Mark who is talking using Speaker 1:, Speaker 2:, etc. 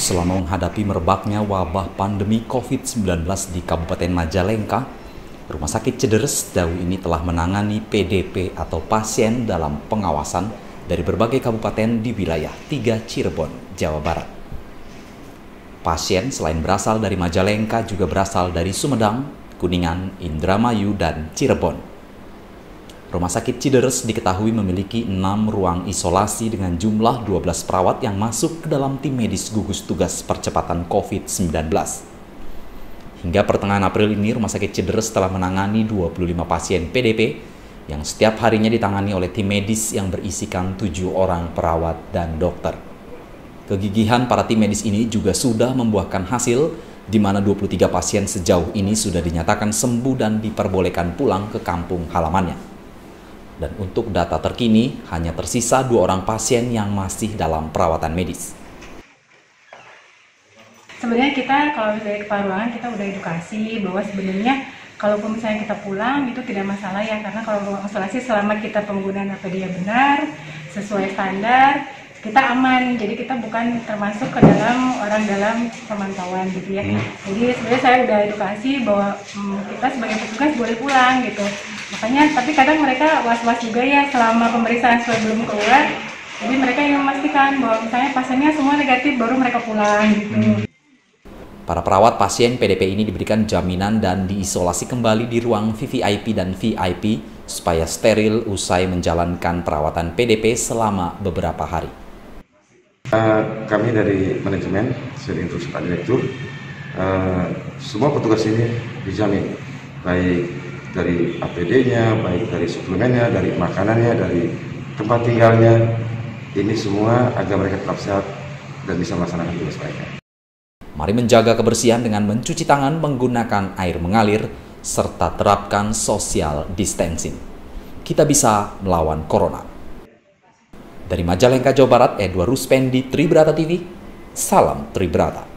Speaker 1: Selama menghadapi merebaknya wabah pandemi COVID-19 di Kabupaten Majalengka, Rumah Sakit Cederes sejauh ini telah menangani PDP atau pasien dalam pengawasan dari berbagai kabupaten di wilayah 3 Cirebon, Jawa Barat. Pasien selain berasal dari Majalengka juga berasal dari Sumedang, Kuningan, Indramayu, dan Cirebon. Rumah Sakit Cederes diketahui memiliki 6 ruang isolasi dengan jumlah 12 perawat yang masuk ke dalam tim medis gugus tugas percepatan COVID-19. Hingga pertengahan April ini, Rumah Sakit Cederes telah menangani 25 pasien PDP yang setiap harinya ditangani oleh tim medis yang berisikan 7 orang perawat dan dokter. Kegigihan para tim medis ini juga sudah membuahkan hasil, di mana 23 pasien sejauh ini sudah dinyatakan sembuh dan diperbolehkan pulang ke kampung halamannya. Dan untuk data terkini, hanya tersisa 2 orang pasien yang masih dalam perawatan medis.
Speaker 2: Sebenarnya kita kalau dari kepala ruangan kita udah edukasi bahwa sebenarnya kalaupun misalnya kita pulang itu tidak masalah ya, karena kalau ruang isolasi selama kita penggunaan APD yang benar, sesuai standar, kita aman. Jadi kita bukan termasuk ke dalam orang dalam pemantauan gitu ya. Jadi sebenarnya saya udah edukasi bahwa kita sebagai petugas boleh pulang gitu. Makanya tapi kadang mereka was-was juga ya selama pemeriksaan sebelum keluar. Jadi mereka ingin memastikan bahwa misalnya pasiennya semua negatif baru mereka pulang gitu.
Speaker 1: Para perawat pasien PDP ini diberikan jaminan dan diisolasi kembali di ruang VVIP dan VIP supaya steril usai menjalankan perawatan PDP selama beberapa hari.
Speaker 3: Kami dari manajemen, sesuai instruksi Pak Direktur, semua petugas ini dijamin, baik dari APD-nya, baik dari suplemennya, dari makanannya, dari tempat tinggalnya, ini semua agar mereka tetap sehat dan bisa melaksanakan tugas mereka.
Speaker 1: Mari menjaga kebersihan dengan mencuci tangan menggunakan air mengalir, serta terapkan social distancing. Kita bisa melawan corona. Dari Majalengka, Jawa Barat, Edward Ruspendi, Tribrata TV, salam Tribrata.